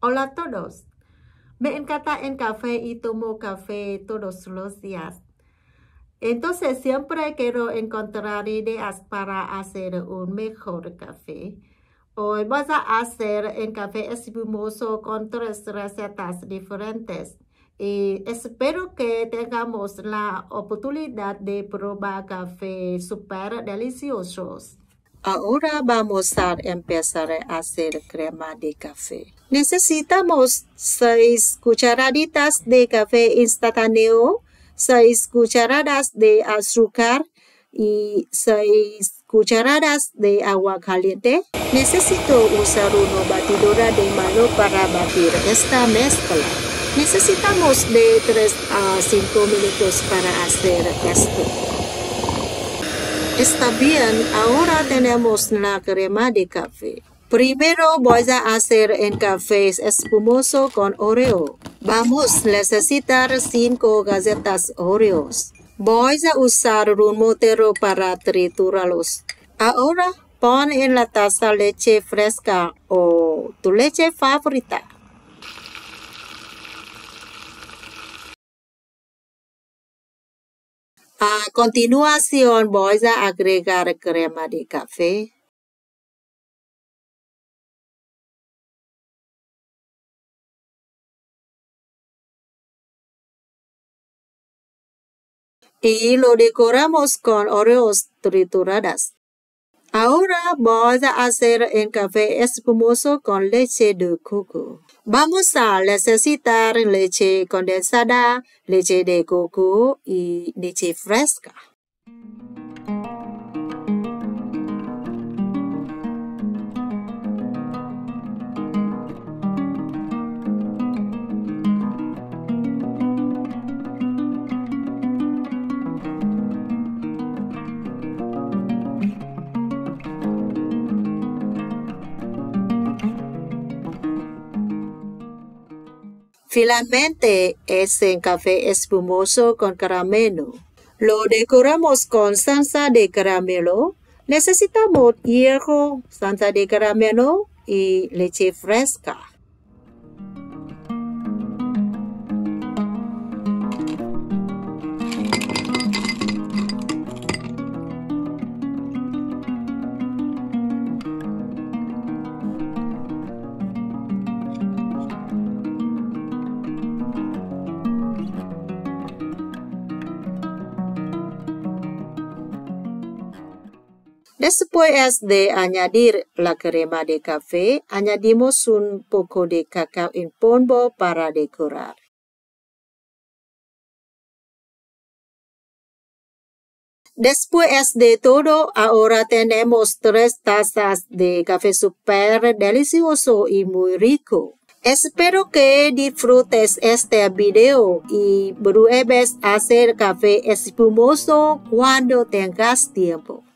Hola a todos. Me encanta el café y tomo café todos los días. Entonces siempre quiero encontrar ideas para hacer un mejor café. Hoy vas a hacer un café espumoso con 3 recetas diferentes. Y espero que tengamos la oportunidad de probar café súper deliciosos. Ahora vamos a empezar a hacer crema de café. Necesitamos 6 cucharaditas de café instantáneo, 6 cucharadas de azúcar y 6 cucharadas de agua caliente. Necesito usar una batidora de mano para batir esta mezcla. Necesitamos de 3 a 5 minutos para hacer esto. Está bien, ahora tenemos la crema de café. Primero voy a hacer un café espumoso con Oreo. Vamos a necesitar 5 galletas Oreos. Voy a usar un mortero para triturarlos. Ahora pon en la taza leche fresca o tu leche favorita. A continuación voy a agregar crema de café. Y lo decoramos con Oreos trituradas. Ahora voy a hacer un café espumoso con leche de coco. Vamos a necesitar leche condensada, leche de coco y leche fresca. Finalmente es un café espumoso con caramelo. Lo decoramos con salsa de caramelo. Necesitamos hielo, salsa de caramelo y leche fresca. Después de añadir la crema de café, añadimos un poco de cacao en polvo para decorar. Después de todo, ahora tenemos 3 tazas de café súper delicioso y muy rico. Espero que disfrutes este video y pruebes hacer café espumoso cuando tengas tiempo.